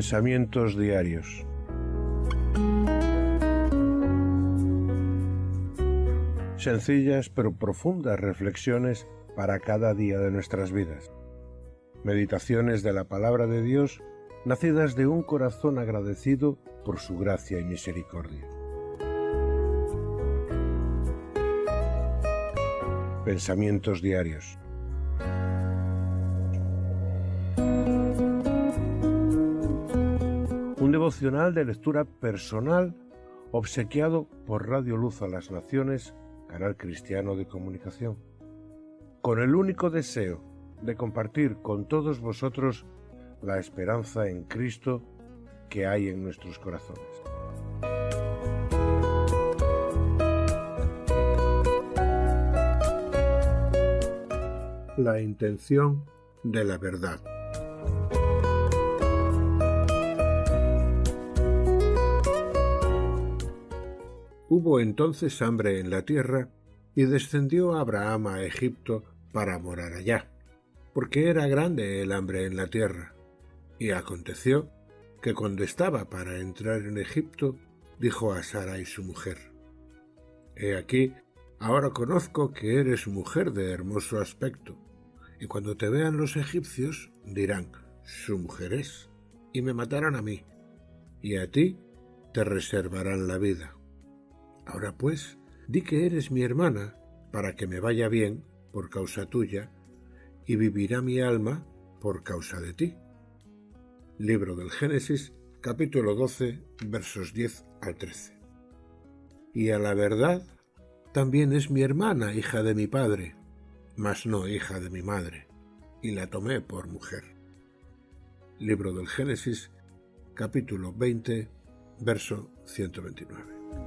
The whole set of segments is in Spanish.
Pensamientos diarios. Sencillas pero profundas reflexiones para cada día de nuestras vidas. Meditaciones de la palabra de Dios, nacidas de un corazón agradecido por su gracia y misericordia. Pensamientos diarios. Un devocional de lectura personal obsequiado por Radio Luz a las Naciones, canal cristiano de comunicación, con el único deseo de compartir con todos vosotros la esperanza en Cristo que hay en nuestros corazones. La intención de la verdad. Hubo entonces hambre en la tierra, y descendió Abraham a Egipto para morar allá, porque era grande el hambre en la tierra. Y aconteció que cuando estaba para entrar en Egipto, dijo a Sarai su mujer: He aquí, ahora conozco que eres mujer de hermoso aspecto, y cuando te vean los egipcios dirán: su mujer es, y me matarán a mí, y a ti te reservarán la vida. Ahora pues, di que eres mi hermana, para que me vaya bien por causa tuya, y vivirá mi alma por causa de ti. Libro del Génesis, capítulo 12, versos 10 al 13. Y a la verdad, también es mi hermana, hija de mi padre, mas no hija de mi madre, y la tomé por mujer. Libro del Génesis, capítulo 20, verso 129.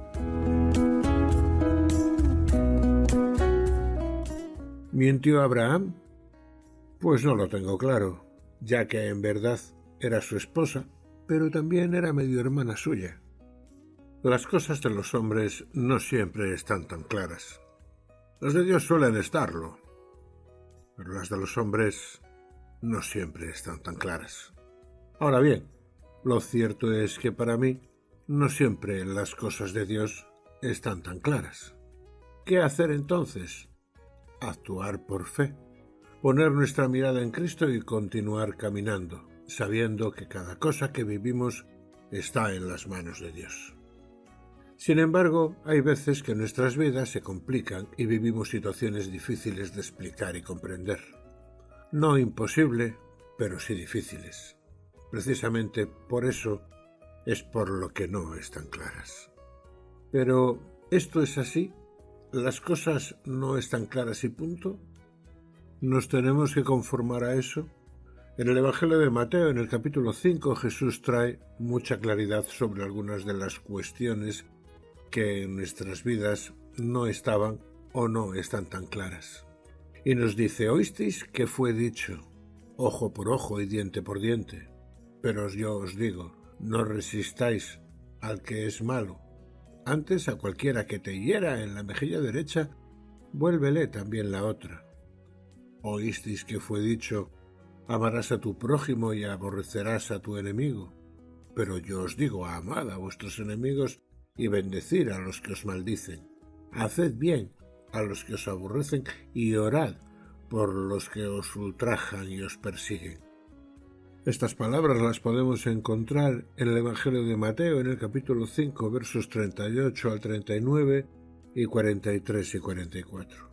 ¿Mintió Abraham? Pues no lo tengo claro, ya que en verdad era su esposa, pero también era medio hermana suya. Las cosas de los hombres no siempre están tan claras. Las de Dios suelen estarlo, pero las de los hombres no siempre están tan claras. Ahora bien, lo cierto es que para mí no siempre las cosas de Dios están tan claras. ¿Qué hacer entonces? Actuar por fe, poner nuestra mirada en Cristo y continuar caminando, sabiendo que cada cosa que vivimos está en las manos de Dios. Sin embargo, hay veces que nuestras vidas se complican y vivimos situaciones difíciles de explicar y comprender. No imposible, pero sí difíciles. Precisamente por eso es por lo que no están claras. Pero, ¿esto es así? ¿Las cosas no están claras y punto? ¿Nos tenemos que conformar a eso? En el Evangelio de Mateo, en el capítulo 5, Jesús trae mucha claridad sobre algunas de las cuestiones que en nuestras vidas no estaban o no están tan claras. Y nos dice: oísteis que fue dicho, ojo por ojo y diente por diente. Pero yo os digo, no resistáis al que es malo. Antes, a cualquiera que te hiera en la mejilla derecha, vuélvele también la otra. Oísteis que fue dicho, amarás a tu prójimo y aborrecerás a tu enemigo. Pero yo os digo, amad a vuestros enemigos y bendecid a los que os maldicen. Haced bien a los que os aborrecen y orad por los que os ultrajan y os persiguen. Estas palabras las podemos encontrar en el Evangelio de Mateo, en el capítulo 5, versos 38 al 39 y 43 y 44.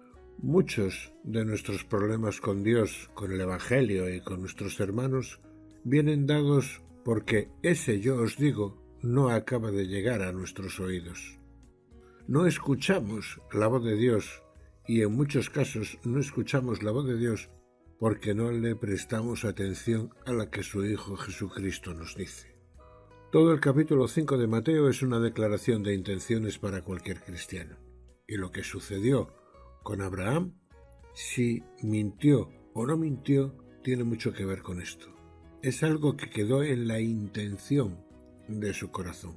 Muchos de nuestros problemas con Dios, con el Evangelio y con nuestros hermanos vienen dados porque ese yo os digo no acaba de llegar a nuestros oídos. No escuchamos la voz de Dios y en muchos casos no escuchamos la voz de Dios porque no le prestamos atención a la que su Hijo Jesucristo nos dice. Todo el capítulo 5 de Mateo es una declaración de intenciones para cualquier cristiano. Y lo que sucedió con Abraham, si mintió o no mintió, tiene mucho que ver con esto. Es algo que quedó en la intención de su corazón.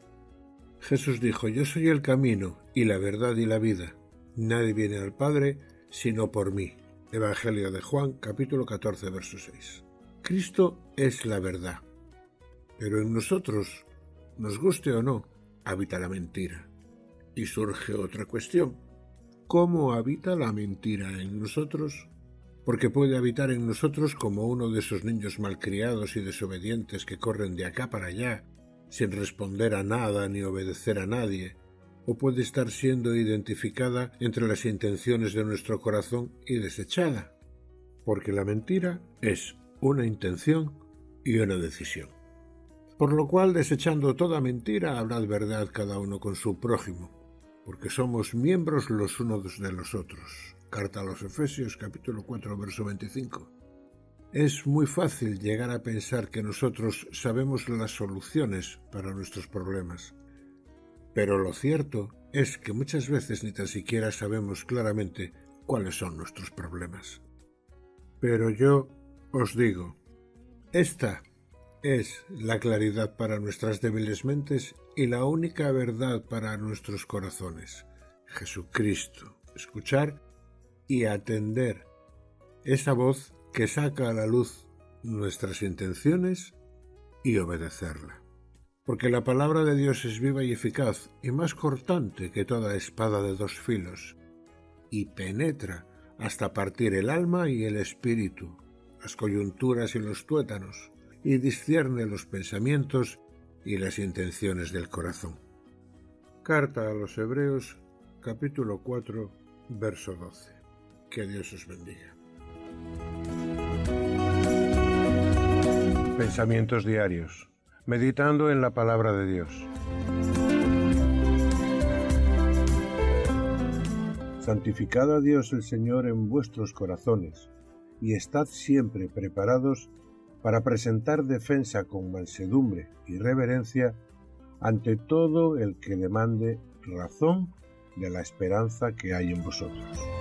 Jesús dijo: yo soy el camino y la verdad y la vida. Nadie viene al Padre sino por mí. Evangelio de Juan, capítulo 14, verso 6. Cristo es la verdad. Pero en nosotros, nos guste o no, habita la mentira. Y surge otra cuestión. ¿Cómo habita la mentira en nosotros? Porque puede habitar en nosotros como uno de esos niños malcriados y desobedientes que corren de acá para allá, sin responder a nada ni obedecer a nadie, o puede estar siendo identificada entre las intenciones de nuestro corazón y desechada, porque la mentira es una intención y una decisión. Por lo cual, desechando toda mentira, hablad verdad cada uno con su prójimo, porque somos miembros los unos de los otros. Carta a los Efesios, capítulo 4, verso 25. Es muy fácil llegar a pensar que nosotros sabemos las soluciones para nuestros problemas, pero lo cierto es que muchas veces ni tan siquiera sabemos claramente cuáles son nuestros problemas. Pero yo os digo, esta es la claridad para nuestras débiles mentes y la única verdad para nuestros corazones. Jesucristo. Escuchar y atender esa voz que saca a la luz nuestras intenciones y obedecerla. Porque la palabra de Dios es viva y eficaz y más cortante que toda espada de dos filos, y penetra hasta partir el alma y el espíritu, las coyunturas y los tuétanos, y discierne los pensamientos y las intenciones del corazón. Carta a los Hebreos, capítulo 4, verso 12. Que Dios os bendiga. Pensamientos diarios. Meditando en la palabra de Dios. Santificad a Dios el Señor en vuestros corazones, y estad siempre preparados para presentar defensa con mansedumbre y reverencia ante todo el que demande razón de la esperanza que hay en vosotros.